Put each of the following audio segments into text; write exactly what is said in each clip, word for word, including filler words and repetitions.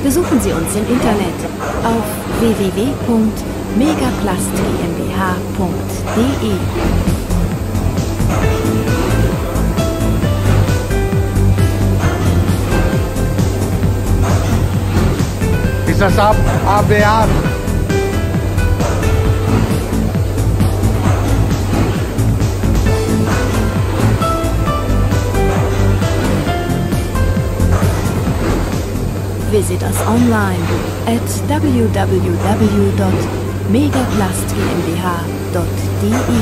Besuchen Sie uns im Internet auf w w w punkt megaplast gmbh punkt de. Ist das A B A? Visit us online at w w w dot megaplast gmbh dot de.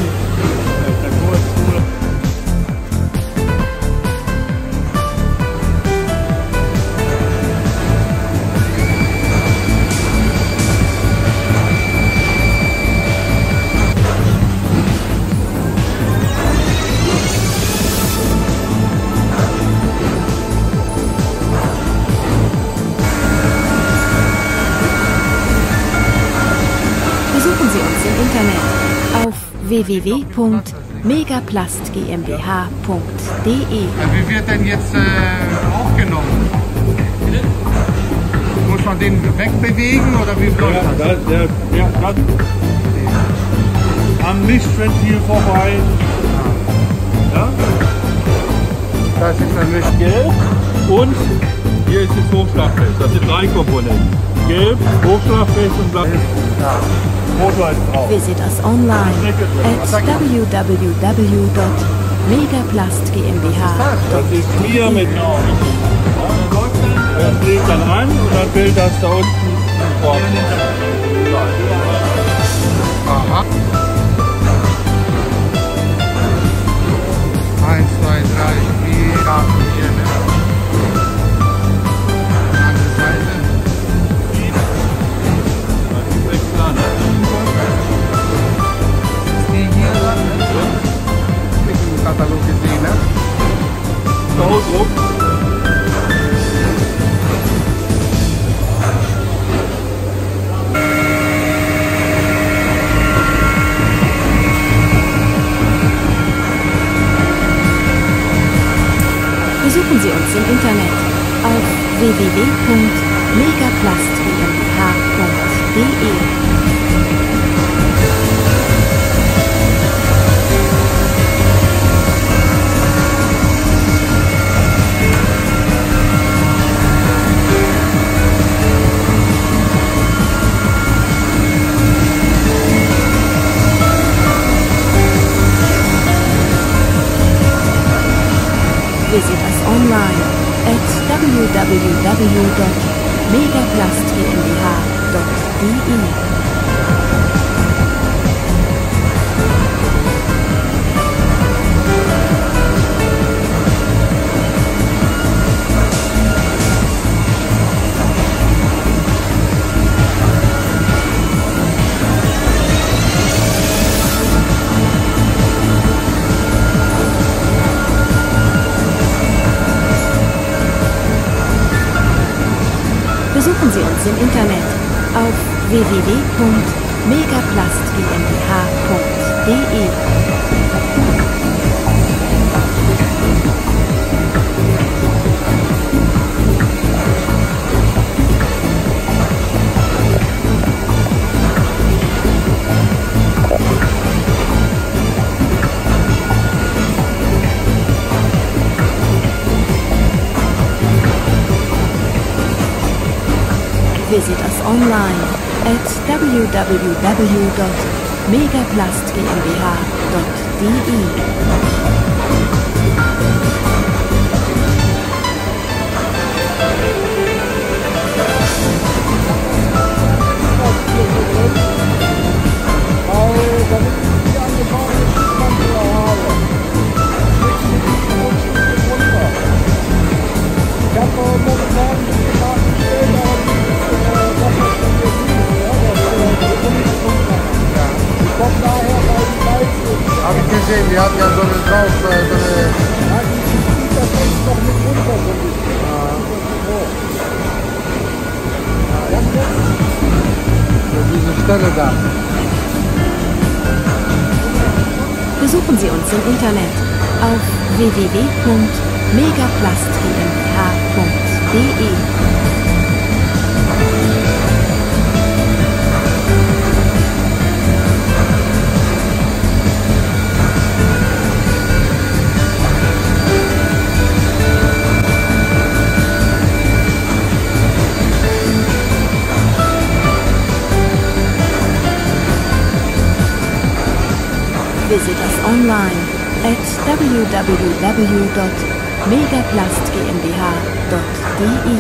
Besuchen Sie uns im Internet auf w w w punkt megaplast gmbh punkt de. Wie wird denn jetzt äh, aufgenommen? Muss man den wegbewegen oder wie läuft Ja, das? das, der, ja, das am Mischventil vorbei. Ja? Das ist ein Misch. Gelb und hier ist das Hochschlagfest. Das sind drei Komponenten. Gelb, Hochschlagfest und Blatt. Ja. Foto ist drauf. Visit us online at w w w dot megaplast gmbh Das dot ist hier de. mit das legt dann an und dann fällt das da unten vor. Aha. Eins, zwei, drei, vier, acht, vier, ne? Andere Seite. Ist die hier dran? Ich habe im Katalog gesehen, ne? Da oben. Besuchen Sie uns im Internet auf w w w punkt megaplast gmbh punkt de. Visit us online at w w w dot megaplast gmbh dot de. Besuchen Sie uns im Internet auf w w w punkt megaplast gmbh punkt de. Visit us online at w w w dot megaplast gmbh dot de. Habe ich gesehen, die hat ja so eine drauf, äh, so eine... So diese Stelle da. Besuchen Sie uns im Internet auf w w w punkt megaplast gmbh punkt de. Visit us online at w w w dot megaplast gmbh dot d e.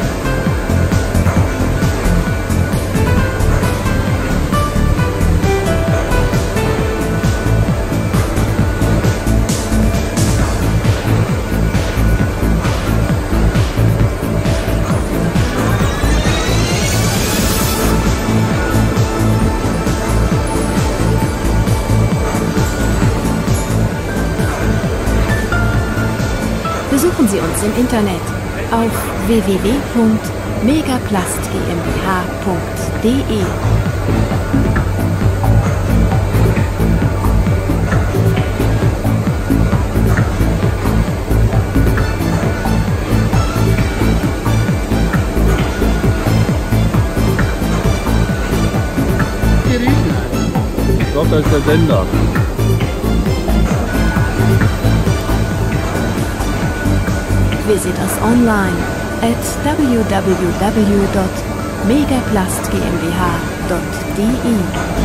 Besuchen Sie uns im Internet auf w w w punkt megaplast gmbh punkt d e. Ich glaube, das ist der Sender. Visit us online at w w w dot megaplast gmbh dot d e.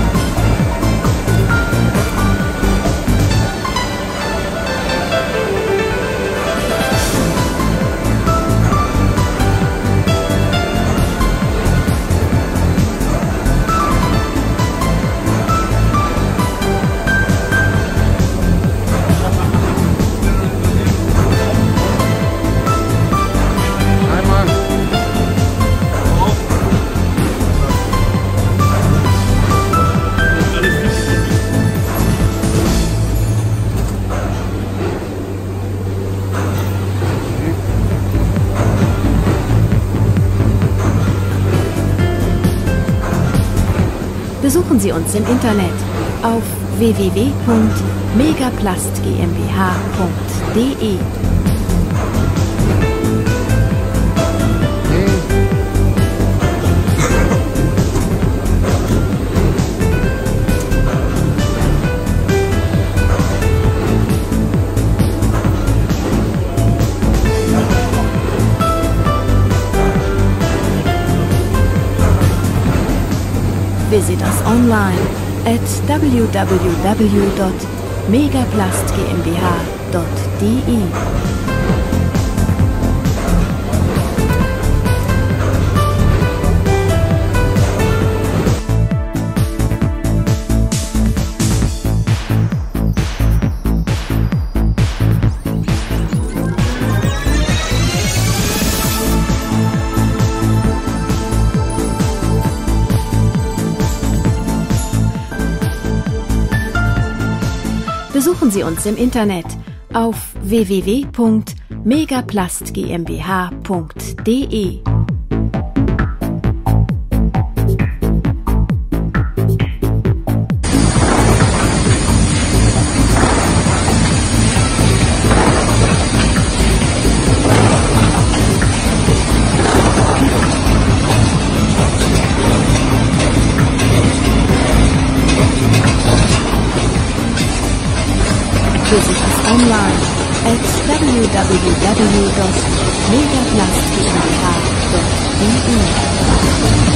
Besuchen Sie uns im Internet auf w w w punkt megaplast gmbh punkt d e. Visit us online at w w w dot megaplast gmbh dot d e. Besuchen Sie uns im Internet auf w w w punkt megaplast gmbh punkt d e. Visit us online at w w w dot megaplast gmbh dot d e.